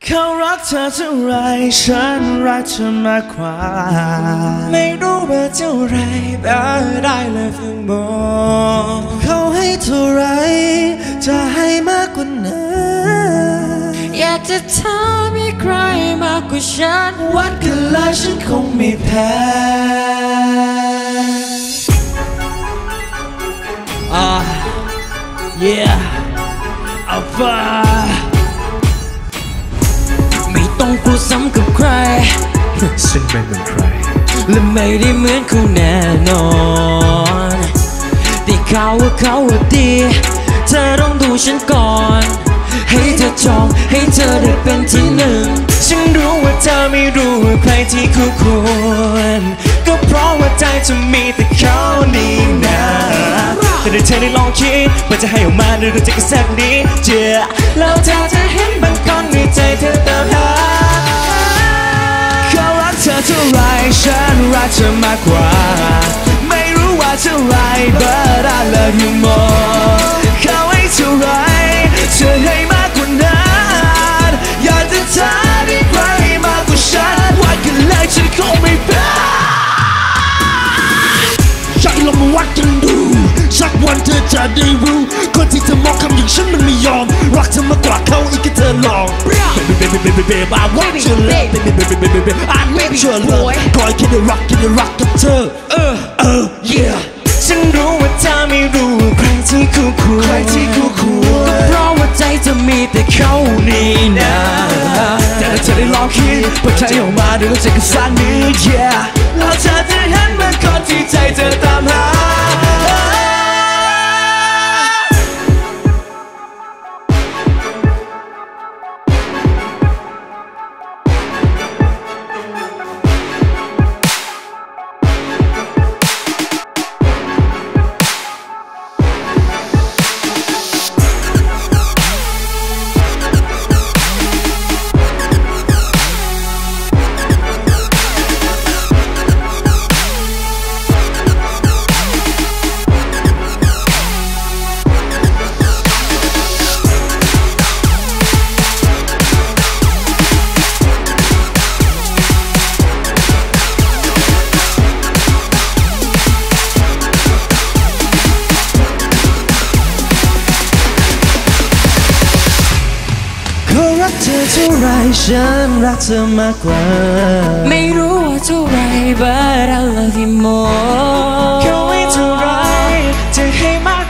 เขารักเธอเท่าไรฉันรักเธอมากกว่าไม่รู้ว่าเท่าไรแต่ได้เลยเพียงบอกเขาให้เท่าไรจะให้มากกว่านั้นอยากจะถามมีใครมากกว่าฉันวัดกันแล้วฉันคงไม่แพ้yeah เอาไปไม่ต้องกลัวซ้ำกับใครฉันไม่เหมือนใครและไม่ได้เหมือนเขาแน่นอนแต่เขาว่าดีเธอต้องดูฉันก่อนให้เธอจองให้เธอได้เป็นที่หนึ่งฉันรู้ว่าเธอไม่รู้ว่าใครที่คู่ควรก็เพราะว่าใจจะมีแต่เขานี่นะแต่ถ้าเธอได้ลองคิดว่าจะให้ออกมาด้วยใจกันสักนิดเดียวแล้วเธอจะเห็นบางคนในใจเธอตามหาเขารักเธอเท่าไรฉันรักเธอมากกว่าไม่รู้ว่าเท่าไร but I love you more เขาให้เท่าไรเธอให้มากกว่านั้นอยากจะถามมีใครมากกว่าฉันวัดกันเลยฉันคงไม่แพ้ใช่ลองมาวัดกันดูสักวันเธอจะได้รู้คนที่เธอมองคำอย่างฉันมันไม่ยอมรักเธอมากกว่าเขาอีกก็เธอลอง Baby I want your love Baby I need your love คอยคิดรักกับเธอyeah ฉันรู้ว่าเธอไม่รู้ใครที่คู่ควรก็เพราะว่าใจเธอมีแต่เขานี่นะแต่ถ้าเธอได้ลองคิดว่าใจออกมาด้วยใจกันสักนิด yeah แล้วเธอจะเห็นมันคนที่ใจเธอตามหาเธอเท่าไรฉันรักเธอมากกว่าไม่รู้ว่าเท่าไร but I love you more เขาให้เท่าไรจะให้มาก